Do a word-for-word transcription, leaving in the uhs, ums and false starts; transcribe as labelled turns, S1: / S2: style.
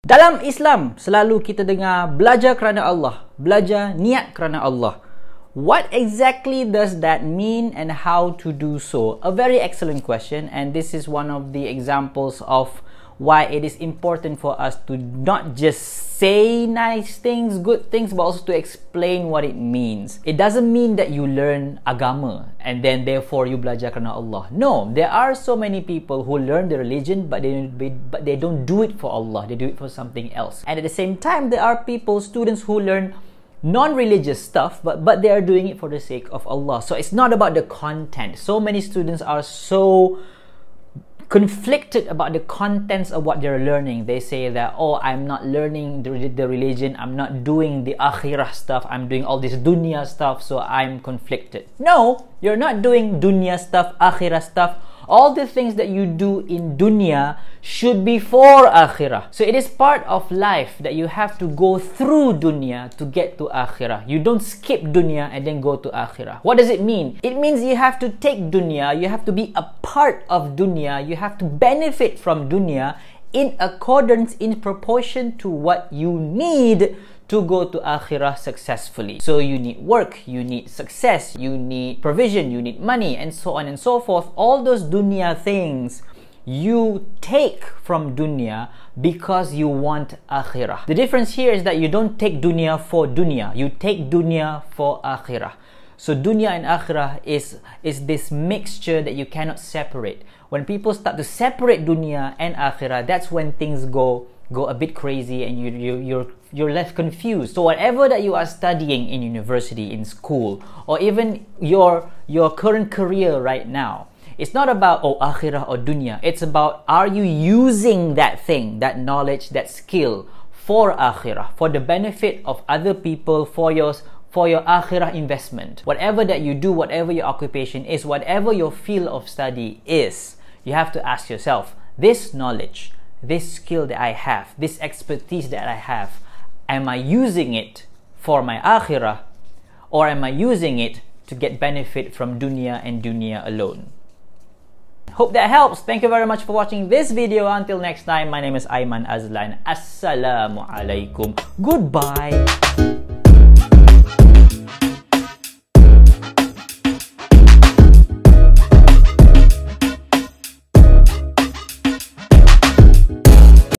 S1: Dalam Islam, selalu kita dengar belajar kerana Allah, belajar niat kerana Allah. What exactly does that mean and how to do so? A very excellent question, and this is one of the examples of why it is important for us to not just say nice things, good things, but also to explain what it means. It doesn't mean that you learn agama and then therefore you belajar kerana Allah. No, there are so many people who learn the religion but they, but they don't do it for Allah, they do it for something else. And at the same time, there are people, students who learn non-religious stuff, but, but they are doing it for the sake of Allah. So it's not about the content. So many students are so conflicted about the contents of what they're learning. They say that, oh, I'm not learning the, the religion, I'm not doing the akhirah stuff, I'm doing all this dunya stuff, so I'm conflicted. No, you're not doing dunya stuff, akhirah stuff. All the things that you do in dunya should be for akhirah. So it is part of life that you have to go through dunya to get to akhirah. You don't skip dunya and then go to akhirah. What does it mean? It means you have to take dunya, you have to be a part of dunya, you have to benefit from dunya in accordance, in proportion to what you need to go to akhirah successfully. So you need work, you need success, you need provision, you need money, and so on and so forth. All those dunya things you take from dunya because you want akhirah. The difference here is that you don't take dunya for dunya, you take dunya for akhirah. So dunya and akhirah is, is this mixture that you cannot separate. When people start to separate dunya and akhirah, that's when things go go a bit crazy and you, you, you're, you're left confused. So whatever that you are studying in university, in school, or even your, your current career right now, it's not about, oh, akhirah or dunya. It's about, are you using that thing, that knowledge, that skill for akhirah, for the benefit of other people, for your, for your akhirah investment. Whatever that you do, whatever your occupation is, whatever your field of study is, you have to ask yourself, this knowledge, this skill that I have, this expertise that I have, am I using it for my akhirah, or am I using it to get benefit from dunya and dunya alone? Hope that helps. Thank you very much for watching this video. Until next time, my name is Aiman Azlan. Assalamu alaikum. Goodbye.